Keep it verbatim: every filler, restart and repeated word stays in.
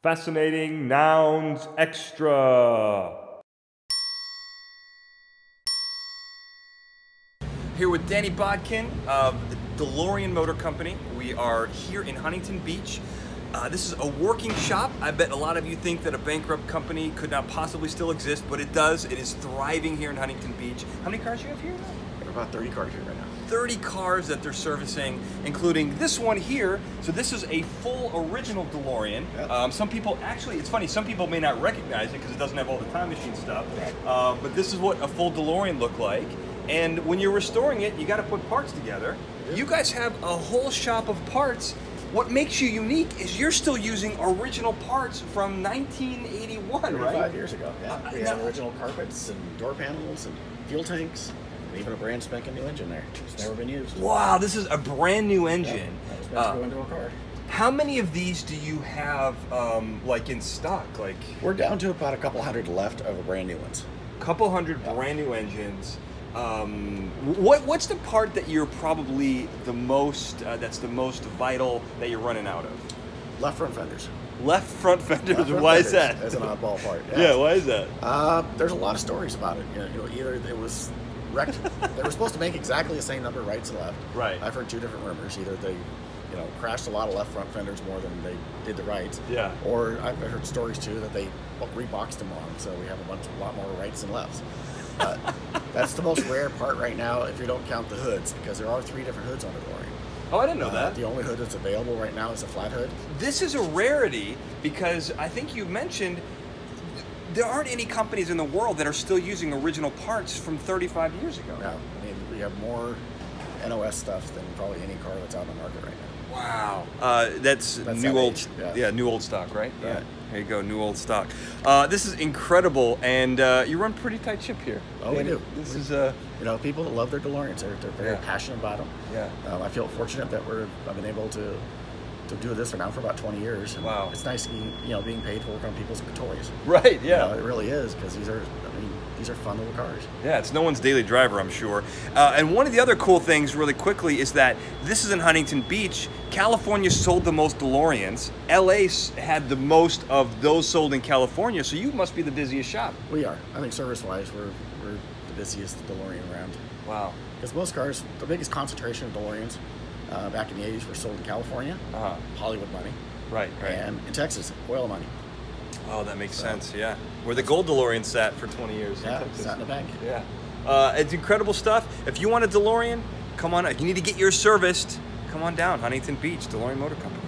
Fascinating Nouns Extra. Here with Danny Bodkin of the DeLorean Motor Company. We are here in Huntington Beach. Uh, this is a working shop. I bet a lot of you think that a bankrupt company could not possibly still exist, but it does. It is thriving here in Huntington Beach. How many cars do you have here now? We have about thirty cars here right now. thirty cars that they're servicing, including this one here. So this is a full original DeLorean. Yep. Um, some people, actually, it's funny, some people may not recognize it because it doesn't have all the time machine stuff. Right. Uh, but this is what a full DeLorean looked like. And when you're restoring it, you got to put parts together. Yep. You guys have a whole shop of parts. What makes you unique is you're still using original parts from nineteen eighty-one, right? Five years ago, yeah. Uh, we now, have original carpets and door panels and fuel tanks, and even a brand spanking new engine there. It's never been used. Wow, this is a brand new engine. Yeah, that was meant uh, to go into a car. How many of these do you have, um, like in stock? Like We're down to about a couple hundred left of the brand new ones. a couple hundred Yeah. brand new engines. Um, what what's the part that you're probably the most uh, that's the most vital that you're running out of? Left front fenders. Left front fenders. Left front Why fenders is that? As an oddball part. Yeah. Why is that? Uh, there's a lot of stories about it. You know, you know, either it was wrecked. They were supposed to make exactly the same number of rights and left. Right. I've heard two different rumors. Either they, you know, crashed a lot of left front fenders more than they did the rights. Yeah. Or I've heard stories too that they reboxed them wrong, so we have a bunch, a lot more rights than lefts. Uh, that's the most rare part right now, if you don't count the hoods, because there are three different hoods on the DeLorean. Oh, I didn't know Uh, that. The only hood that's available right now is a flat hood. This is a rarity because I think you mentioned there aren't any companies in the world that are still using original parts from thirty-five years ago. Now, I mean, we have more N O S stuff than probably any car that's out on the market right now. Wow. Uh, that's, That's new that old, age, yeah. yeah. new old stock, right? Yeah. Yeah. There you go, new old stock. Uh, this is incredible, and uh, you run pretty tight ship here. Oh, we And do. This We- is uh, You know, people that love their DeLoreans, they're, they're very Yeah. passionate about them. yeah. Um, I feel fortunate that we're I've been able to to do this for now for about twenty years. And Wow. It's nice, you know, being paid to work on people's toys. Right. You Yeah. know, it really is, because these are, I mean, these are fun little cars. Yeah, it's no one's daily driver, I'm sure. Uh, and one of the other cool things, really quickly, is that this is in Huntington Beach. California sold the most DeLoreans. L A had the most of those sold in California, so you must be the busiest shop. We are. I think service-wise, we're we're the busiest DeLorean around. Wow. Because most cars, the biggest concentration of DeLoreans uh, back in the eighties were sold in California, Uh-huh. Hollywood money, Right, right. and in Texas, oil money. Oh, that makes So- sense, yeah. Where the gold DeLorean sat for twenty years. in Yeah, Texas. sat in the bank. Yeah. Uh, it's incredible stuff. If you want a DeLorean, come on, if you need to get yours serviced, come on down, Huntington Beach, DeLorean Motor Company.